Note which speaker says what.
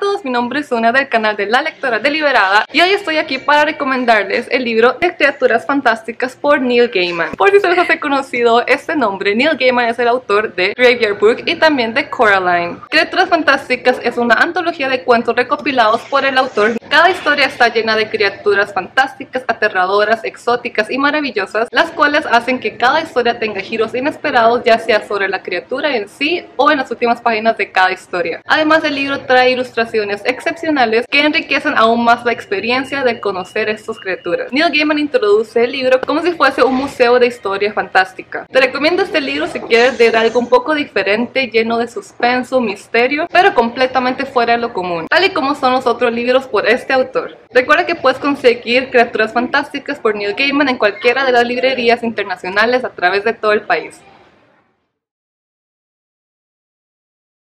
Speaker 1: todos, mi nombre es Una del canal de La Lectora Deliberada y hoy estoy aquí para recomendarles el libro de Criaturas Fantásticas por Neil Gaiman. Por si se les hace conocido este nombre, Neil Gaiman es el autor de Graveyard Book y también de Coraline. Criaturas Fantásticas es una antología de cuentos recopilados por el autor. Cada historia está llena de criaturas fantásticas, aterradoras, exóticas y maravillosas, las cuales hacen que cada historia tenga giros inesperados, ya sea sobre la criatura en sí o en las últimas páginas de cada historia. Además, el libro trae ilustraciones excepcionales que enriquecen aún más la experiencia de conocer estas criaturas. Neil Gaiman introduce el libro como si fuese un museo de historia fantástica. Te recomiendo este libro si quieres leer algo un poco diferente, lleno de suspenso, misterio, pero completamente fuera de lo común, tal y como son los otros libros por este autor. Recuerda que puedes conseguir Criaturas Fantásticas por Neil Gaiman en cualquiera de las librerías internacionales a través de todo el país.